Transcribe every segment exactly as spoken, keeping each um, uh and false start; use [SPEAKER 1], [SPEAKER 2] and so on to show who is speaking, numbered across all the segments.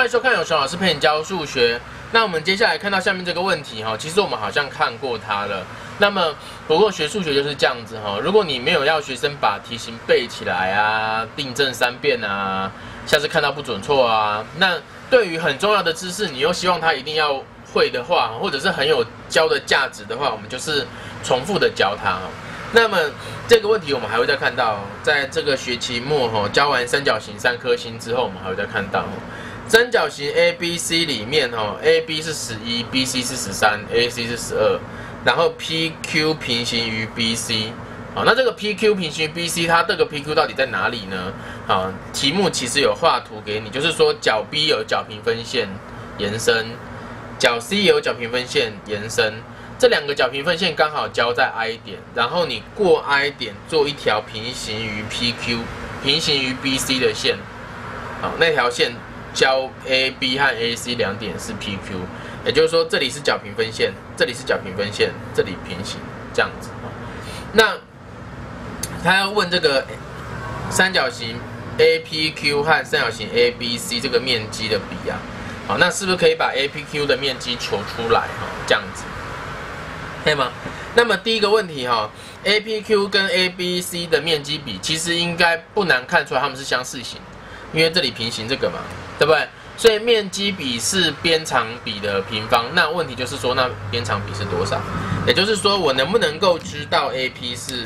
[SPEAKER 1] 欢迎收看有熊老师陪你教数学。那我们接下来看到下面这个问题哈，其实我们好像看过它了。那么不过学数学就是这样子哈，如果你没有要学生把题型背起来啊，订正三遍啊，下次看到不准错啊，那对于很重要的知识，你又希望他一定要会的话，或者是很有教的价值的话，我们就是重复的教他。那么这个问题我们还会再看到，在这个学期末哈教完三角形三颗星之后，我们还会再看到三角形 A B C 里面哈 A B 是十一 ，B C 是十三 ，A C 是十二，然后 P Q 平行于 B C。好，那这个 P Q 平行于 B C， 它这个 P Q 到底在哪里呢？好，题目其实有画图给你，就是说角 B 有角平分线延伸，角 C 也有角平分线延伸。这两个角平分线刚好交在 I 点，然后你过 I 点做一条平行于 P Q、平行于 B C 的线，好，那条线交 A B 和 A C 两点是 P Q， 也就是说这里是角平分线，这里是角平分线，这里平行，这样子。那他要问这个三角形 A P Q 和三角形 A B C 这个面积的比啊，好，那是不是可以把 A P Q 的面积求出来？哈，这样子。可以吗？那么第一个问题哈 ，A P Q 跟 A B C 的面积比，其实应该不难看出来它们是相似型，因为这里平行这个嘛，对不对？所以面积比是边长比的平方。那问题就是说，那边长比是多少？也就是说，我能不能够知道 A P 是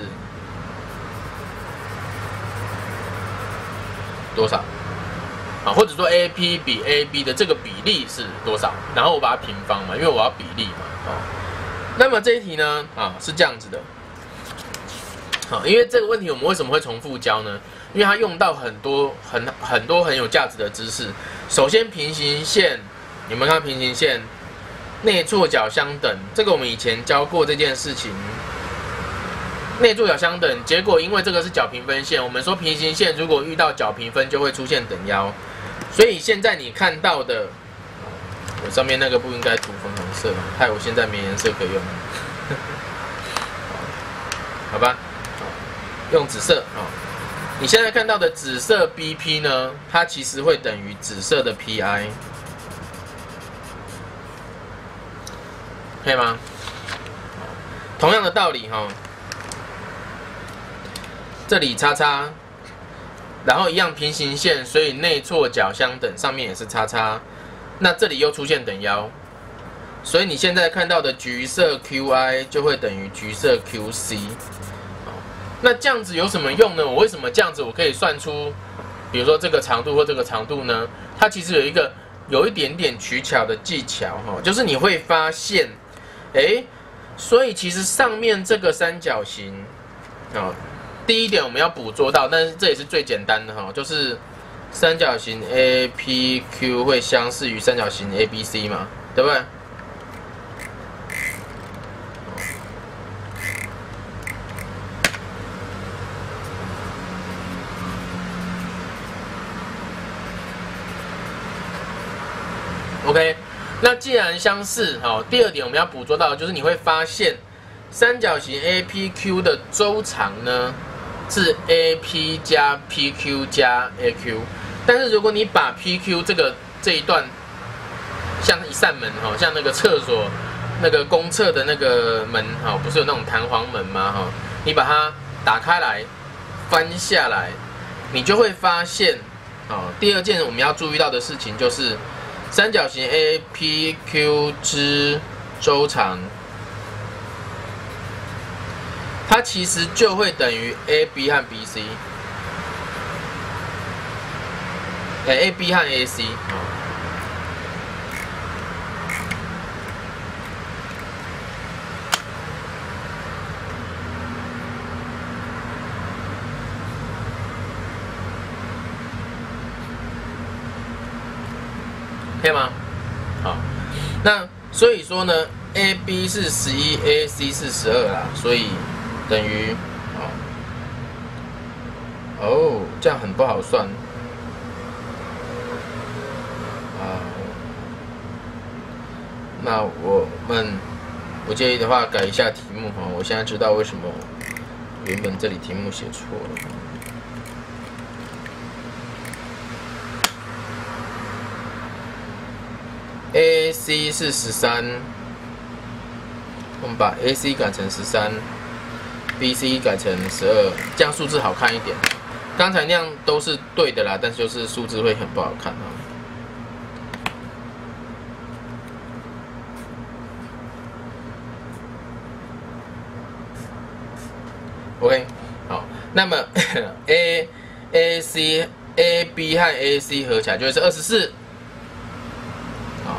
[SPEAKER 1] 多少？啊，或者说 A P 比 A B 的这个比例是多少？然后我把它平方嘛，因为我要比例嘛，哦。那么这一题呢，啊是这样子的，好，因为这个问题我们为什么会重复教呢？因为它用到很多很很多很有价值的知识。首先平行线，有没有看到平行线内错角相等？这个我们以前教过这件事情。内错角相等，结果因为这个是角平分线，我们说平行线如果遇到角平分就会出现等腰，所以现在你看到的。我上面那个不应该涂粉红色，害我现在没颜色可以用，好吧，用紫色啊。你现在看到的紫色 B P 呢，它其实会等于紫色的 P I， 可以吗？同样的道理哈，这里叉叉，然后一样平行线，所以内错角相等，上面也是叉叉。那这里又出现等腰，所以你现在看到的橘色 Q I 就会等于橘色 Q C。那这样子有什么用呢？我为什么这样子我可以算出，比如说这个长度或这个长度呢？它其实有一个有一点点取巧的技巧哈，就是你会发现，哎，所以其实上面这个三角形，啊，第一点我们要捕捉到，但是这也是最简单的哈，就是。三角形 A P Q 会相似于三角形 A B C 嘛，对不对？OK， 那既然相似，好，第二点我们要捕捉到的就是你会发现三角形 A P Q 的周长呢是 A P 加 P Q 加 A Q。但是如果你把 P Q 这个这一段像一扇门哈，像那个厕所那个公厕的那个门哈，不是有那种弹簧门吗哈？你把它打开来翻下来，你就会发现啊，第二件我们要注意到的事情就是三角形 A P Q 之周长，它其实就会等于 A B 和 B C。哎 ，A B 和 A C， 可以吗？好，那所以说呢 ，A B 是十一 ，A C 是十二啦，所以等于，哦，这样很不好算。那我们不介意的话，改一下题目哈。我现在知道为什么原本这里题目写错了。 A C 是十三，我们把 A C 改成十三 ，B C 改成十二，这样数字好看一点。刚才那样都是对的啦，但是就是数字会很不好看啊。OK， 好，那么A A C A B 和 A C 合起来就会是二十四，好，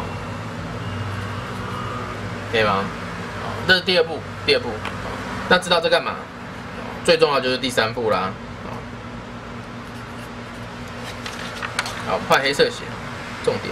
[SPEAKER 1] 可以吗？好，这是第二步，第二步。那知道这干嘛？最重要就是第三步啦。好，换黑色写，重点。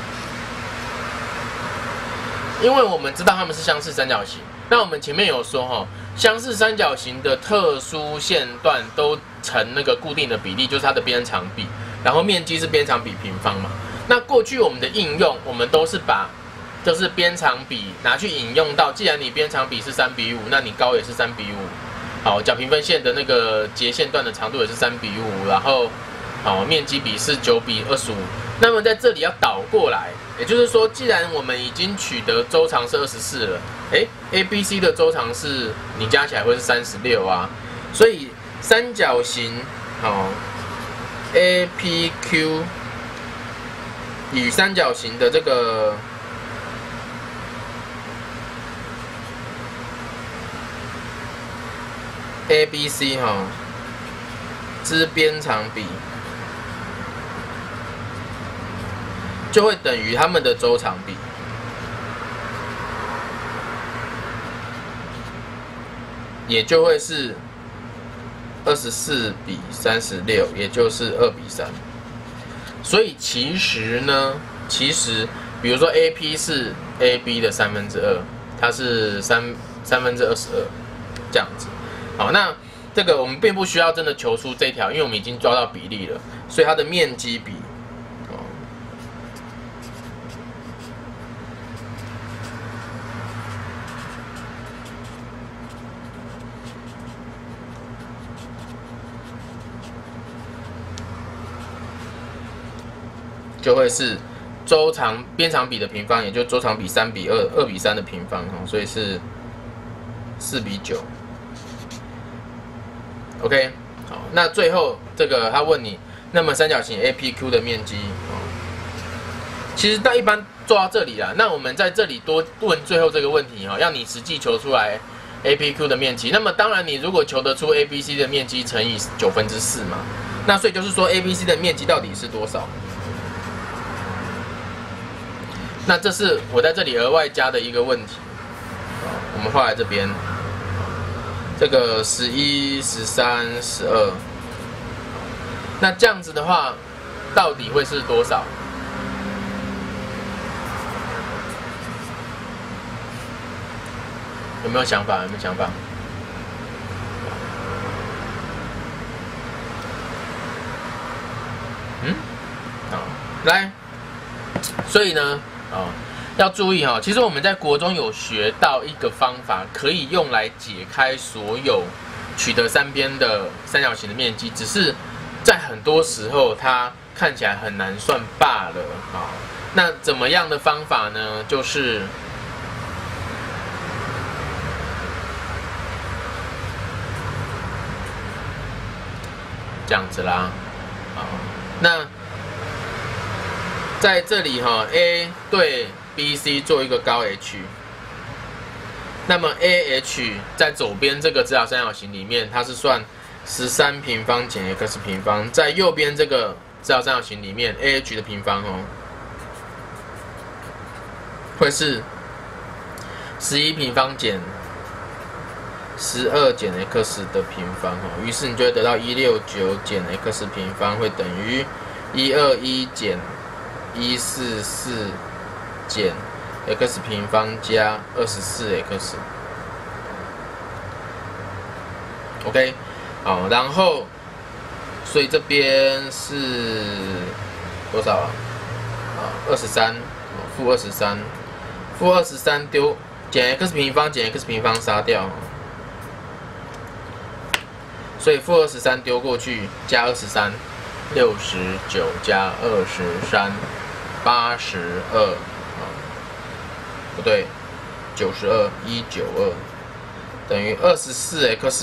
[SPEAKER 1] 因为我们知道它们是相似三角形，那我们前面有说哈，相似三角形的特殊线段都成那个固定的比例，就是它的边长比，然后面积是边长比平方嘛。那过去我们的应用，我们都是把就是边长比拿去引用到，既然你边长比是三比五，那你高也是三比五。好，角平分线的那个截线段的长度也是三比五，然后好面积比是九比二十五。那么在这里要倒过来。也就是说，既然我们已经取得周长是二十四了，哎 ，A B C 的周长是你加起来会是三十六啊，所以三角形好 A P Q 与三角形的这个A B C 哈之边长比。就会等于它们的周长比，也就会是二十四比三十六，也就是二比三。所以其实呢，其实比如说 A P 是 A B 的三分之二，它是三三分之二十二这样子。好，那这个我们并不需要真的求出这一条，因为我们已经抓到比例了，所以它的面积比。就会是周长边长比的平方，也就周长比三比二，二比三的平方哈，所以是四比九。OK， 好，那最后这个他问你，那么三角形 A P Q 的面积，其实到一般做到这里啦，那我们在这里多问最后这个问题哈，要你实际求出来 A P Q 的面积。那么当然，你如果求得出 A B C 的面积乘以九分之四嘛，那所以就是说 A B C 的面积到底是多少？那这是我在这里额外加的一个问题，我们画在这边，这个十一、十三、十二，那这样子的话，到底会是多少？有没有想法？有没有想法？嗯，好，来，所以呢？哦，要注意哈、哦，其实我们在国中有学到一个方法，可以用来解开所有取得三边的三角形的面积，只是在很多时候它看起来很难算罢了。好，那怎么样的方法呢？就是这样子啦。好，那。在这里哈 ，A 对 B C 做一个高 H， 那么 A H 在左边这个直角三角形里面，它是算十三平方减 x 平方，在右边这个直角三角形里面 ，A H 的平方哦，会是十一平方减十二减 x 的平方哦，于是你就会得到一百六十九减 x 平方会等于一百二十一减一百四十四减 x 平方加二十四 x。OK， 好，然后所以这边是多少啊？啊，二十三，负二十三，负二十三丢减 x 平方减 x 平方杀掉，所以负二十三丢过去加二十三。六十九加二十三，八十二， 不对，九十二一九二等于二十四 x，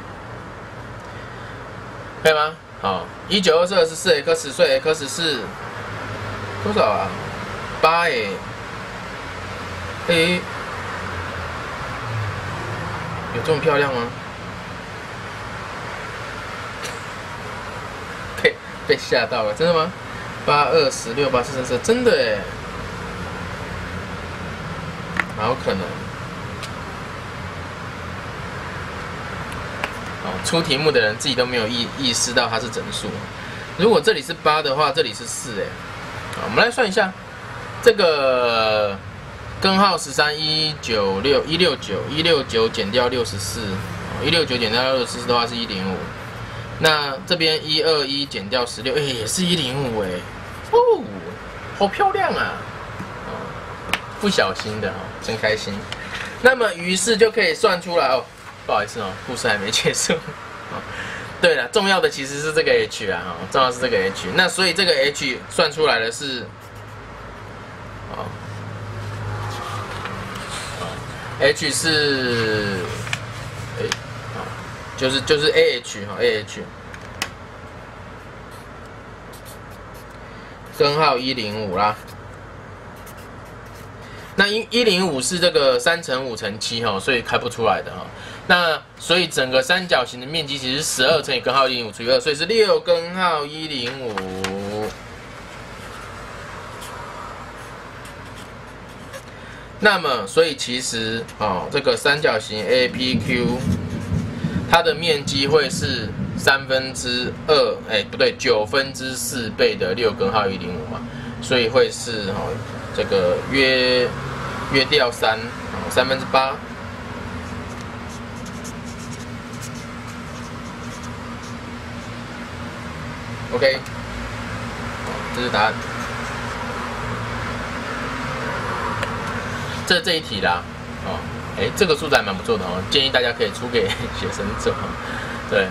[SPEAKER 1] 可以吗？好，一九二是二十四 x， 所以 x 是多少啊？八哎，哎，有这么漂亮吗？被被吓到了，真的吗？八二十六八四三四，真的哎，哪有可能？哦，出题目的人自己都没有意意识到它是整数。如果这里是八的话，这里是四哎。好，我们来算一下，这个根号十三一九六一六九一六九减掉六十四，一六九减掉六十四的话是一零五。那这边一二一减掉十六，哎，也是一零五哎。哦，好漂亮啊！哦，不小心的哦，真开心。那么于是就可以算出来哦。不好意思哦，故事还没结束。哦，对了，重要的其实是这个 h 啊，哈，重要的是这个 h。那所以这个 h 算出来的是，哦，哦 h 是，哎，哦，就是就是 ah 哈 ah， 根号一零五啦。那一一零五是这个三乘五乘七哈，所以开不出来的哈。那所以整个三角形的面积其实是十二乘以根号一零五除以二，所以是六根号一零五。那么所以其实哦，这个三角形 A P Q 它的面积会是三分之二，哎不对，九分之四倍的六根号一零五嘛，所以会是哦这个约约掉三，三分之八。OK， 这是答案。这这一题啦，哦，哎，这个数字还蛮不错的哦，建议大家可以出给学生做。对，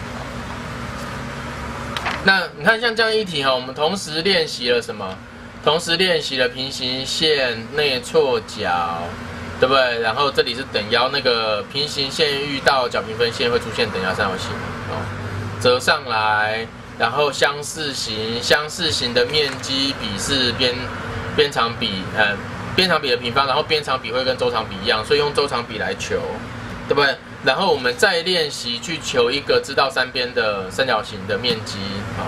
[SPEAKER 1] 那你看像这样一题哈，我们同时练习了什么？同时练习了平行线、内错角，对不对？然后这里是等腰，那个平行线遇到角平分线会出现等腰三角形哦，折上来。然后相似形，相似形的面积比是边边长比，呃，边长比的平方，然后边长比会跟周长比一样，所以用周长比来求，对不对？然后我们再练习去求一个知道三边的三角形的面积，好，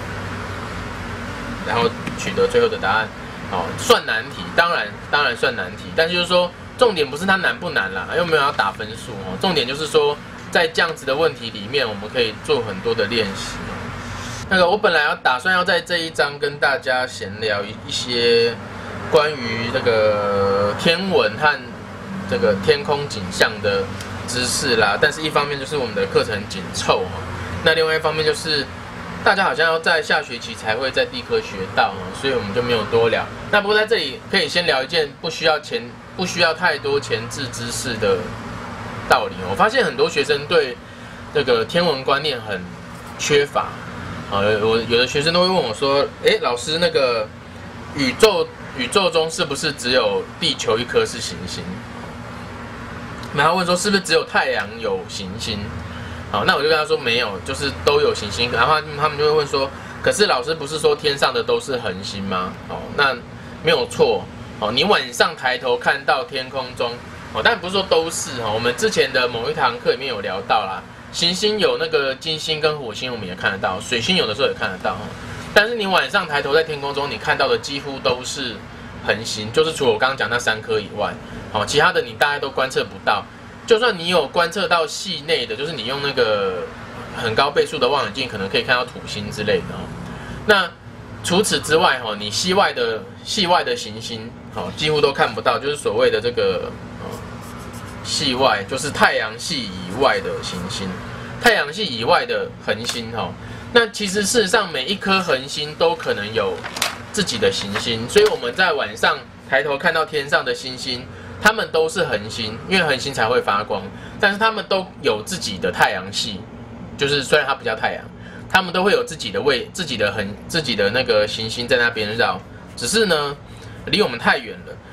[SPEAKER 1] 然后取得最后的答案，好，算难题，当然当然算难题，但是就是说重点不是它难不难啦，又没有要打分数哦，重点就是说在这样子的问题里面，我们可以做很多的练习。那个，我本来要打算要在这一章跟大家闲聊一一些关于这个天文和这个天空景象的知识啦，但是一方面就是我们的课程紧凑哈，那另外一方面就是大家好像要在下学期才会在地科学到，所以我们就没有多聊。那不过在这里可以先聊一件不需要前不需要太多前置知识的道理。我发现很多学生对这个天文观念很缺乏。啊，我有的学生都会问我说：“哎，老师，那个宇宙宇宙中是不是只有地球一颗是行星？”然后问说：“是不是只有太阳有行星？”好，那我就跟他说：“没有，就是都有行星。”然后他们就会问说：“可是老师不是说天上的都是恒星吗？”哦，那没有错。哦，你晚上抬头看到天空中，哦，但不是说都是哦。我们之前的某一堂课里面有聊到啦。行星有那个金星跟火星，我们也看得到；水星有的时候也看得到。但是你晚上抬头在天空中，你看到的几乎都是恒星，就是除了我刚刚讲那三颗以外，好，其他的你大概都观测不到。就算你有观测到系内的，就是你用那个很高倍数的望远镜，可能可以看到土星之类的。那除此之外，哈，你系外的系外的行星，好，几乎都看不到，就是所谓的这个。系外就是太阳系以外的行星，太阳系以外的恒星哈。那其实事实上每一颗恒星都可能有自己的行星，所以我们在晚上抬头看到天上的星星，它们都是恒星，因为恒星才会发光，但是它们都有自己的太阳系，就是虽然它不叫太阳，它们都会有自己的位、自己的恒、自己的那个行星在那边绕，只是呢离我们太远了。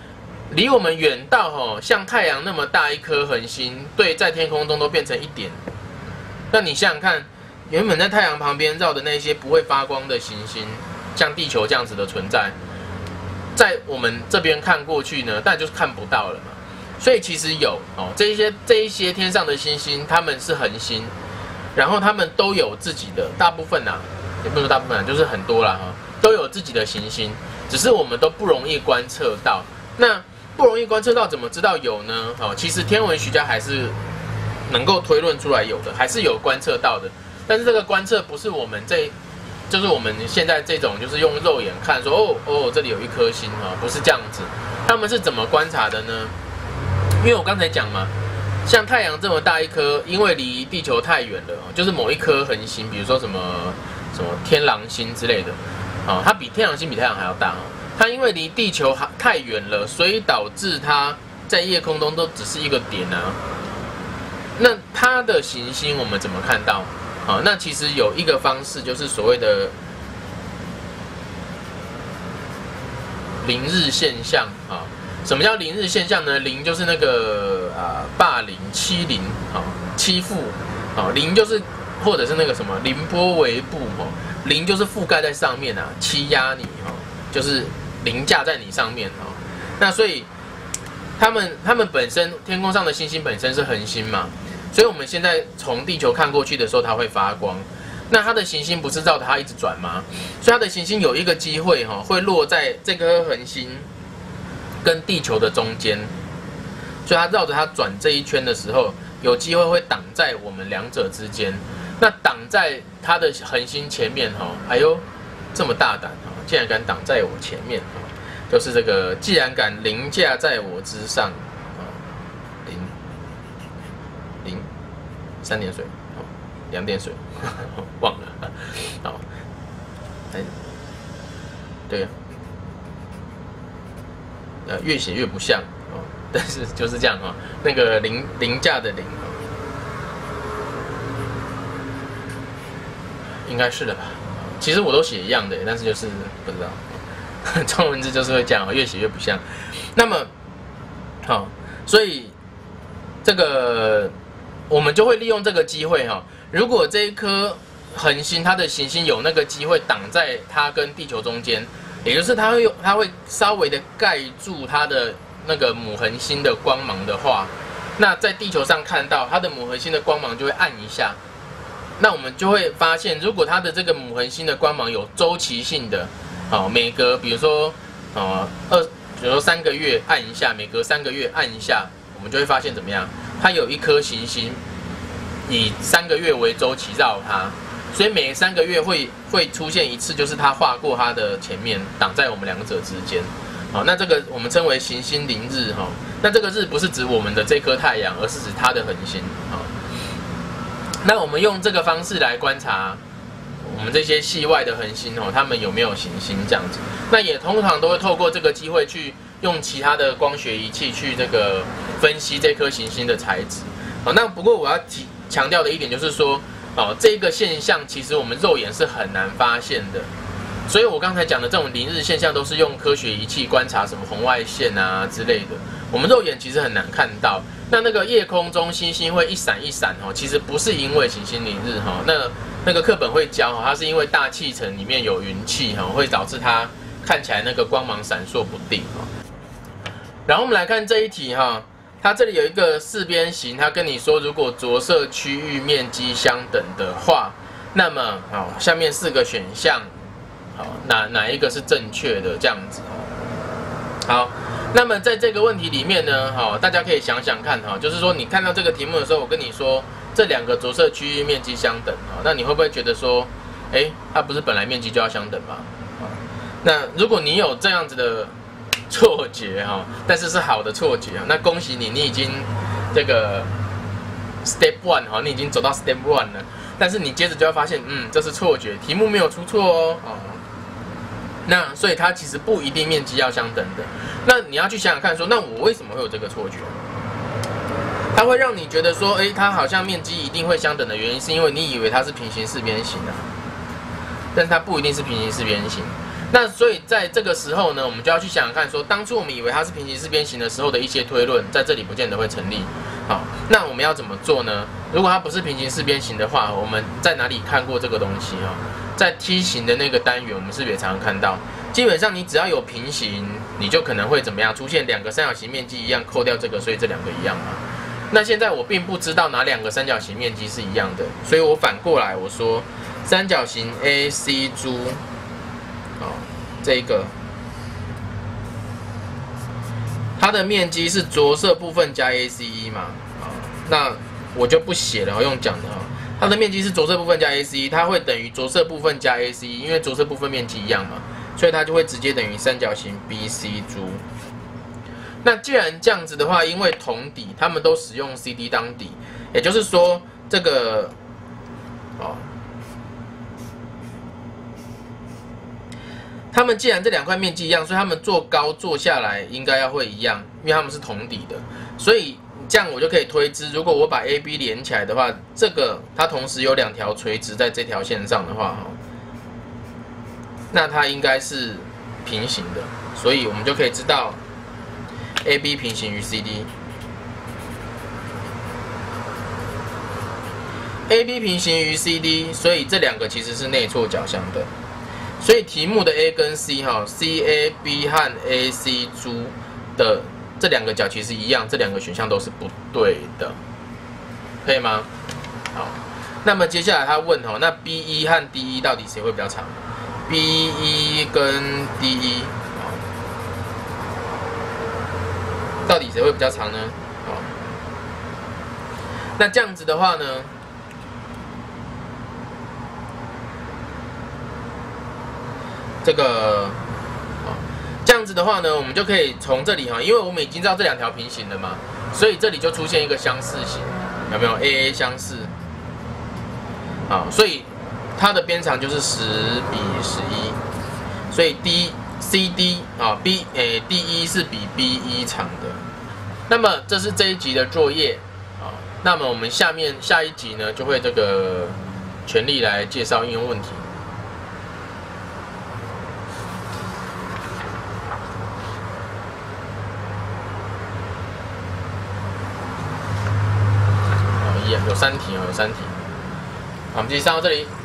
[SPEAKER 1] 离我们远到哦，像太阳那么大一颗恒星，对，在天空中都变成一点。那你想想看，原本在太阳旁边绕的那些不会发光的行星，像地球这样子的存在，在我们这边看过去呢，但就是看不到了嘛。所以其实有哦，这一些这一些天上的星星，它们是恒星，然后它们都有自己的，大部分啊，也不是说大部分啊，就是很多啦哈，都有自己的行星，只是我们都不容易观测到。那不容易观测到，怎么知道有呢？哦，其实天文学家还是能够推论出来有的，还是有观测到的。但是这个观测不是我们这，就是我们现在这种，就是用肉眼看说，哦哦，这里有一颗星哈，不是这样子。他们是怎么观察的呢？因为我刚才讲嘛，像太阳这么大一颗，因为离地球太远了，就是某一颗恒星，比如说什么什么天狼星之类的，啊，它比天狼星比太阳还要大哦。它因为离地球太远了，所以导致它在夜空中都只是一个点啊。那它的行星我们怎么看到？啊，那其实有一个方式，就是所谓的凌日现象啊。什么叫凌日现象呢？凌就是那个啊、呃、霸凌、欺凌啊、欺负啊，凌就是或者是那个什么凌波微步哦，凌就是覆盖在上面啊，欺压你哈、哦，就是凌驾在你上面哦。那所以他们他们本身天空上的星星本身是恒星嘛，所以我们现在从地球看过去的时候，它会发光。那它的行星不是绕着它一直转吗？所以它的行星有一个机会哈、哦，会落在这颗恒星跟地球的中间，所以它绕着它转这一圈的时候，有机会会挡在我们两者之间。那挡在它的恒星前面哈，哎呦，这么大胆哈，竟然敢挡在我前面哈，就是这个既然敢凌驾在我之上啊，零零三点水，两点水，忘了，好，哎，对。呃，越写越不像哦，但是就是这样哈、哦，那个凌凌驾的凌，应该是的吧？其实我都写一样的，但是就是不知道，中文字就是会这样，越写越不像。那么，好、哦，所以这个我们就会利用这个机会哈、哦，如果这一颗恒星它的行星有那个机会挡在它跟地球中间。也就是它会用，它会稍微的盖住它的那个母恒星的光芒的话，那在地球上看到它的母恒星的光芒就会暗一下。那我们就会发现，如果它的这个母恒星的光芒有周期性的，哦，每隔比如说，哦二，比如说三个月暗一下，每隔三个月暗一下，我们就会发现怎么样？它有一颗行星以三个月为周期绕它。所以每三个月会会出现一次，就是它划过它的前面，挡在我们两者之间。好，那这个我们称为行星凌日哈。那这个日不是指我们的这颗太阳，而是指它的恒星。好，那我们用这个方式来观察我们这些系外的恒星哦，它们有没有行星这样子。那也通常都会透过这个机会去用其他的光学仪器去这个分析这颗行星的材质。好，那不过我要提强调的一点就是说。哦，这个现象其实我们肉眼是很难发现的，所以我刚才讲的这种凌日现象都是用科学仪器观察什么红外线啊之类的，我们肉眼其实很难看到。那那个夜空中星星会一闪一闪哦，其实不是因为行星凌日哈，那那个课本会教哈，它是因为大气层里面有云气哈，会导致它看起来那个光芒闪烁不定哈。然后我们来看这一题哈。它这里有一个四边形，它跟你说，如果着色区域面积相等的话，那么好，下面四个选项，好，哪哪一个是正确的？这样子，好，那么在这个问题里面呢，好，大家可以想想看哈，就是说你看到这个题目的时候，我跟你说这两个着色区域面积相等，好，那你会不会觉得说，哎，它不是本来面积就要相等吗？那如果你有这样子的错觉哈，但是是好的错觉，那恭喜你，你已经这个 step one 哈，你已经走到 step one 了。但是你接着就要发现，嗯，这是错觉，题目没有出错哦。哦，那所以它其实不一定面积要相等的。那你要去想想看说，那我为什么会有这个错觉？它会让你觉得说，哎，它好像面积一定会相等的原因，是因为你以为它是平行四边形啊，但是它不一定是平行四边形。 那所以在这个时候呢，我们就要去想想看说，当初我们以为它是平行四边形的时候的一些推论，在这里不见得会成立。好，那我们要怎么做呢？如果它不是平行四边形的话，我们在哪里看过这个东西哈？在梯形的那个单元，我们是不是也常常看到？基本上你只要有平行，你就可能会怎么样？出现两个三角形面积一样，扣掉这个，所以这两个一样嘛。那现在我并不知道哪两个三角形面积是一样的，所以我反过来我说，三角形 A C 珠，好，这一个。它的面积是着色部分加 A C E 嘛，啊，那我就不写了，用讲的啊。它的面积是着色部分加 A C E， 它会等于着色部分加 A C E， 因为着色部分面积一样嘛，所以它就会直接等于三角形 B C 珠。那既然这样子的话，因为同底，它们都使用 C D 当底，也就是说这个，哦。它们既然这两块面积一样，所以它们做高做下来应该要会一样，因为它们是同底的，所以这样我就可以推知，如果我把 A B 连起来的话，这个它同时有两条垂直在这条线上的话，那它应该是平行的，所以我们就可以知道 A B 平行于 C D。A B 平行于 C D， 所以这两个其实是内错角相的。所以题目的 A 跟 C 哈 ，C A B 和 A C 珠的这两个角其实一样，这两个选项都是不对的，可以吗？好，那么接下来他问哈，那 B 一 和 D 一到底谁会比较长 ？B 一跟 D 一，到底谁会比较长呢？好，那这样子的话呢？这个，这样子的话呢，我们就可以从这里哈，因为我们已经知道这两条平行了嘛，所以这里就出现一个相似型，有没有 ？A A 相似，好，所以它的边长就是十比十一，所以 D C D 啊 B 诶 D 一是比 B 一长的。那么这是这一集的作业啊，那么我们下面下一集呢就会这个全力来介绍应用问题。有三题哦，有三题。好，我们继续上到这里。